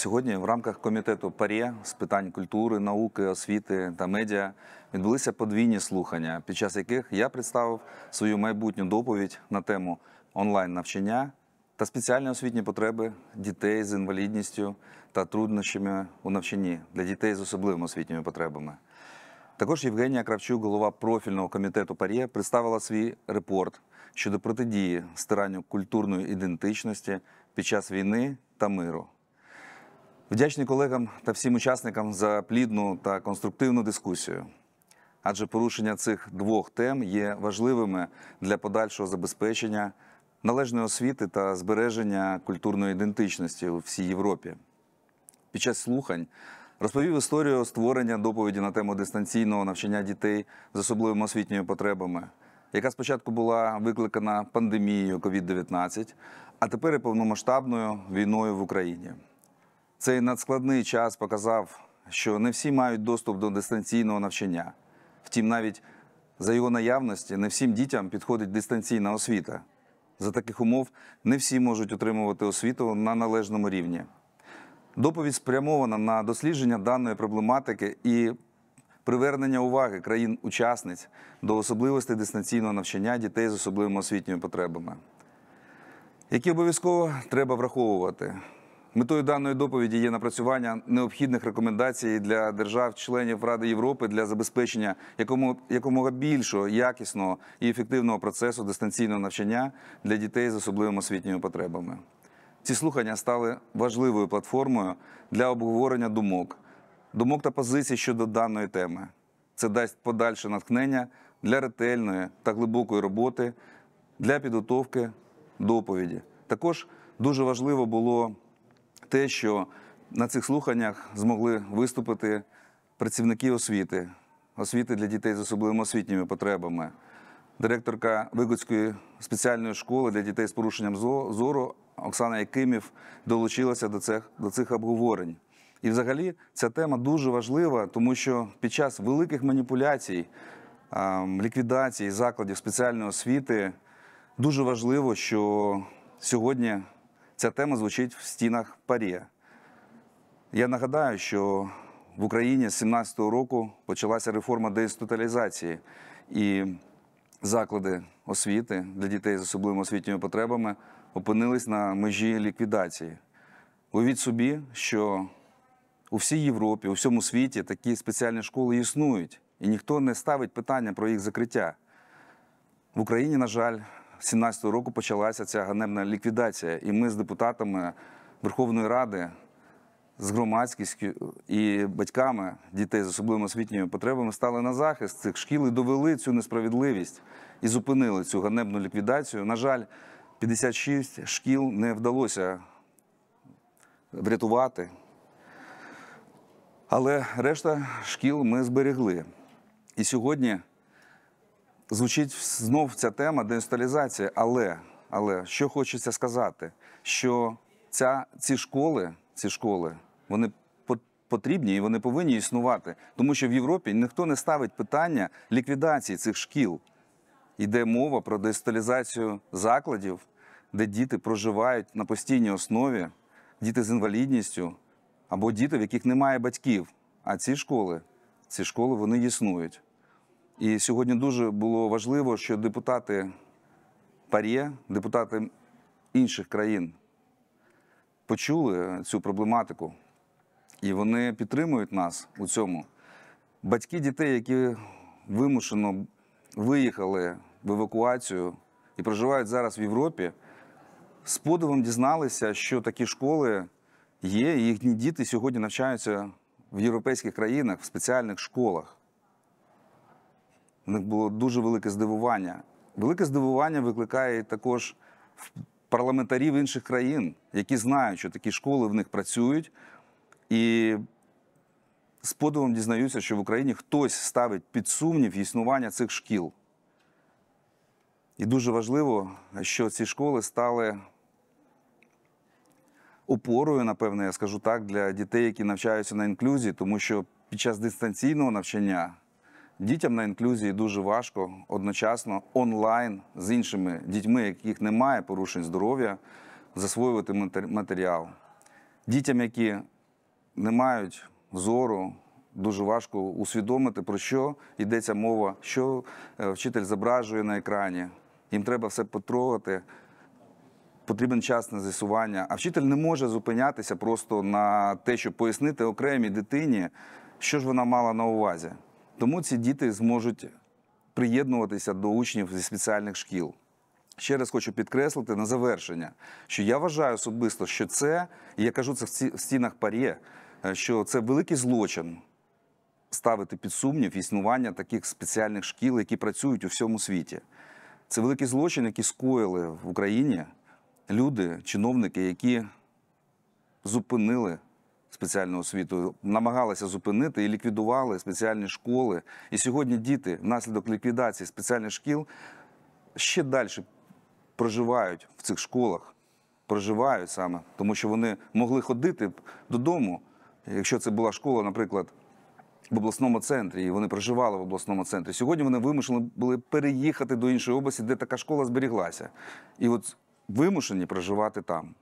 Сьогодні в рамках комітету ПАРЄ з питань культури, науки, освіти та медіа відбулися подвійні слухання, під час яких я представив свою майбутню доповідь на тему онлайн-навчання та спеціальні освітні потреби дітей з інвалідністю та труднощами у навчанні для дітей з особливими освітніми потребами. Також Євгенія Кравчук, голова профільного комітету ПАРЄ, представила свій репорт щодо протидії стиранню культурної ідентичності під час війни та миру. Вдячний колегам та всім учасникам за плідну та конструктивну дискусію. Адже порушення цих двох тем є важливими для подальшого забезпечення належної освіти та збереження культурної ідентичності у всій Європі. Під час слухань розповів історію створення доповіді на тему дистанційного навчання дітей з особливими освітніми потребами, яка спочатку була викликана пандемією COVID-19, а тепер і повномасштабною війною в Україні. Цей надскладний час показав, що не всі мають доступ до дистанційного навчання. Втім, навіть за його наявності не всім дітям підходить дистанційна освіта. За таких умов не всі можуть отримувати освіту на належному рівні. Доповідь спрямована на дослідження даної проблематики і привернення уваги країн-учасниць до особливостей дистанційного навчання дітей з особливими освітніми потребами, які обов'язково треба враховувати. Метою даної доповіді є напрацювання необхідних рекомендацій для держав-членів Ради Європи для забезпечення якомога більшого, якісного і ефективного процесу дистанційного навчання для дітей з особливими освітніми потребами. Ці слухання стали важливою платформою для обговорення думок та позицій щодо даної теми. Це дасть подальше натхнення для ретельної та глибокої роботи, для підготовки доповіді. Також дуже важливо було те, що на цих слуханнях змогли виступити працівники освіти для дітей з особливими освітніми потребами. Директорка Вигодської спеціальної школи для дітей з порушенням зору Оксана Якимів долучилася до цих обговорень. І взагалі ця тема дуже важлива, тому що під час великих маніпуляцій, ліквідації закладів спеціальної освіти дуже важливо, що сьогодні ця тема звучить в стінах ПАРЄ. Я нагадаю, що в Україні з 2017 року почалася реформа деінституалізації, і заклади освіти для дітей з особливими освітніми потребами опинились на межі ліквідації. Уявіть собі, що у всій Європі, у всьому світі такі спеціальні школи існують, і ніхто не ставить питання про їх закриття. В Україні, на жаль, з 2017 року почалася ця ганебна ліквідація, і ми з депутатами Верховної Ради, з громадськістю і батьками дітей з особливими освітніми потребами стали на захист цих шкіл і довели цю несправедливість і зупинили цю ганебну ліквідацію. На жаль, 56 шкіл не вдалося врятувати, але решта шкіл ми зберегли. І сьогодні звучить знов ця тема деінституалізація, але що хочеться сказати, що ці школи, вони потрібні і вони повинні існувати, тому що в Європі ніхто не ставить питання ліквідації цих шкіл. Йде мова про деінституалізацію закладів, де діти проживають на постійній основі, діти з інвалідністю або діти, в яких немає батьків. А ці школи вони існують. І сьогодні дуже було важливо, що депутати ПАРЄ, депутати інших країн почули цю проблематику. І вони підтримують нас у цьому. Батьки дітей, які вимушено виїхали в евакуацію і проживають зараз в Європі, з подивом дізналися, що такі школи є, і їхні діти сьогодні навчаються в європейських країнах, в спеціальних школах. У них було дуже велике здивування. Велике здивування викликає також парламентарів інших країн, які знають, що такі школи в них працюють, і з подивом дізнаються, що в Україні хтось ставить під сумнів існування цих шкіл. І дуже важливо, що ці школи стали опорою, напевне, я скажу так, для дітей, які навчаються на інклюзії, тому що під час дистанційного навчання дітям на інклюзії дуже важко одночасно онлайн з іншими дітьми, яких немає порушень здоров'я, засвоювати матеріал. Дітям, які не мають зору, дуже важко усвідомити, про що йдеться мова, що вчитель зображує на екрані. Їм треба все потрогати, потрібен час на з'ясування. А вчитель не може зупинятися просто на те, щоб пояснити окремій дитині, що ж вона мала на увазі. Тому ці діти зможуть приєднуватися до учнів зі спеціальних шкіл. Ще раз хочу підкреслити на завершення, що я вважаю особисто, що це, і я кажу це в стінах ПАРЄ, що це великий злочин ставити під сумнів існування таких спеціальних шкіл, які працюють у всьому світі. Це великий злочин, який скоїли в Україні люди, чиновники, які зупинили спеціальну освіту, намагалися зупинити і ліквідували спеціальні школи. І сьогодні діти внаслідок ліквідації спеціальних шкіл ще далі проживають в цих школах. Проживають саме, тому що вони могли ходити додому, якщо це була школа, наприклад, в обласному центрі, і вони проживали в обласному центрі. Сьогодні вони вимушені були переїхати до іншої області, де така школа зберіглася. І от вимушені проживати там.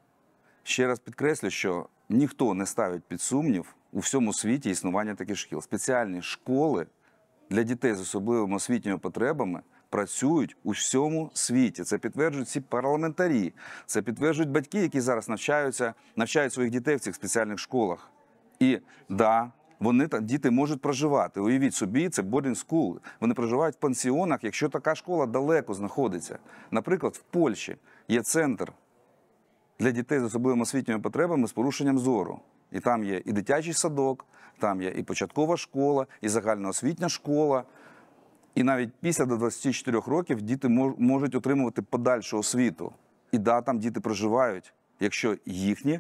Ще раз підкреслю, що ніхто не ставить під сумнів у всьому світі існування таких шкіл. Спеціальні школи для дітей з особливими освітніми потребами працюють у всьому світі. Це підтверджують всі парламентарі, це підтверджують батьки, які зараз навчають своїх дітей в цих спеціальних школах. І да, діти можуть проживати. Уявіть собі, це boarding school. Вони проживають в пансіонах, якщо така школа далеко знаходиться. Наприклад, в Польщі є центр для дітей з особливими освітніми потребами з порушенням зору. І там є і дитячий садок, там є і початкова школа, і загальноосвітня школа. І навіть після до 24 років діти можуть отримувати подальшу освіту. І да, там діти проживають, якщо їхні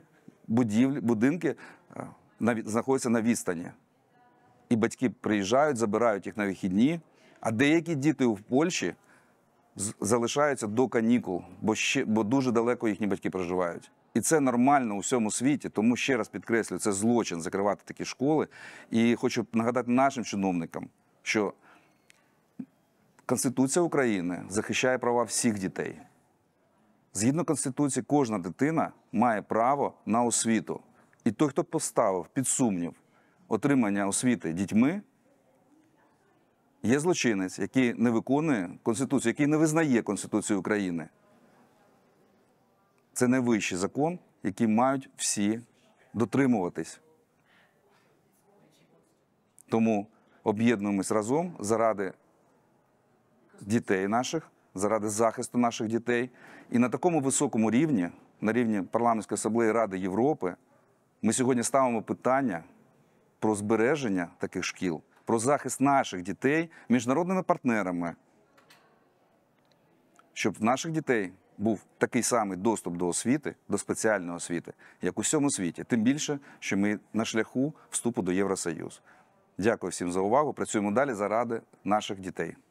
будинки знаходяться на відстані. І батьки приїжджають, забирають їх на вихідні, а деякі діти в Польщі залишаються до канікул, бо дуже далеко їхні батьки проживають. І це нормально у всьому світі, тому ще раз підкреслюю, це злочин закривати такі школи. І хочу нагадати нашим чиновникам, що Конституція України захищає права всіх дітей. Згідно Конституції, кожна дитина має право на освіту. І той, хто поставив під сумнів отримання освіти дітьми, є злочинець, який не виконує Конституцію, який не визнає Конституцію України. Це найвищий закон, який мають всі дотримуватись. Тому об'єднуємось разом заради дітей наших, заради захисту наших дітей. І на такому високому рівні, на рівні Парламентської асамблеї Ради Європи, ми сьогодні ставимо питання про збереження таких шкіл, про захист наших дітей міжнародними партнерами, щоб в наших дітей був такий самий доступ до освіти, до спеціальної освіти, як у всьому світі. Тим більше, що ми на шляху вступу до Євросоюзу. Дякую всім за увагу. Працюємо далі заради наших дітей.